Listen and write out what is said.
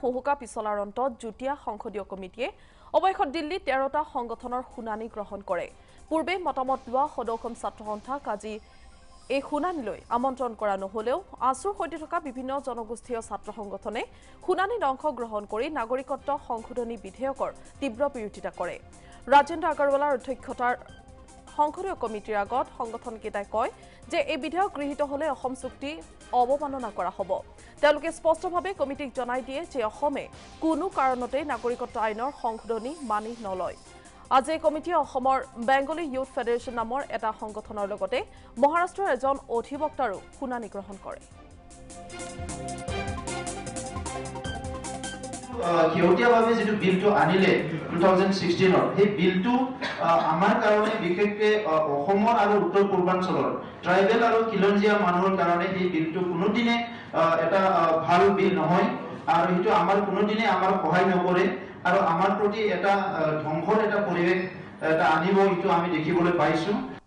হুহুকা পিছলাৰ অন্তত যুটীয়া সংসদীয় কমিটিয়ে অৱশেষত দিল্লীত 13টা সংগঠনৰ শুনানি গ্ৰহণ কৰে। পূৰ্বে মতামত লোৱা সদৌ অসম ছাত্ৰ সন্থাক আজি এই শুনানিলৈ আমন্ত্ৰণ কৰা নহলেও আছুৰ সৈতে থকা বিভিন্ন জনগোষ্ঠীয় ছাত্ৰ সংগঠনে শুনানিত অংশগ্ৰহণ কৰি নাগৰিকত্ব সংশোধনী বিধেয়কৰ তীব্ৰ বিৰোধিতা কৰে। ৰাজেন্দ্ৰ আগৰৱালাৰ অধ্যক্ষতাৰ সংসদীয় কমিটিৰ আগত সংগঠনকেইটাই কয় যে এই বিধেয়ক গৃহীত হলে অসম চুক্তি অৱমাননা কৰা হ'ব। তেওঁলোকে স্পষ্টভাৱে কমিটিক জনাই দিয়ে যে অসমে কোনো কাৰণতে নাগৰিকত্ব আইনৰ সংশোধনী মানি নলয়। আজি এই কমিটিয়ে অসমৰ বেংগলী ইউথ ফেডাৰেশ্যন নামৰ এটা সংগঠনৰ লগতে মহাৰাষ্ট্ৰৰ এজন অধিবক্তাৰো শুনানি গ্ৰহণ কৰে। শেহতীয়াভাৱে যিটো বিলটো আনিলে 2016 সেই বিলটো আমাৰ কাৰণে বিশেষকৈ অসমৰ আৰু উত্তৰ পূৰ্বাঞ্চলৰ ট্ৰাইবেল আৰু খিলঞ্জীয়া মানুহৰ কাৰণে এই বিলটো কোনোদিনে এটা ভাল বিল নহয় আৰু সেইটো আমাৰ কোনোদিনে আমাৰ সহায় নকৰে আৰু আমাৰ প্ৰতি এটা ধ্বংসৰ এটা পৰিৱেশ এটা আনিব এইটো আমি দেখিবলৈ পাইছো।